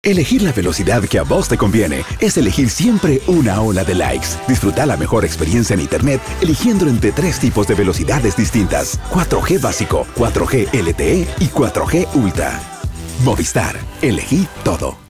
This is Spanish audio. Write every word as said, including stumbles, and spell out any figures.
Elegir la velocidad que a vos te conviene es elegir siempre una ola de likes. Disfruta la mejor experiencia en Internet eligiendo entre tres tipos de velocidades distintas: cuatro G básico, cuatro G L T E y cuatro G Ultra. Movistar. Elegí todo.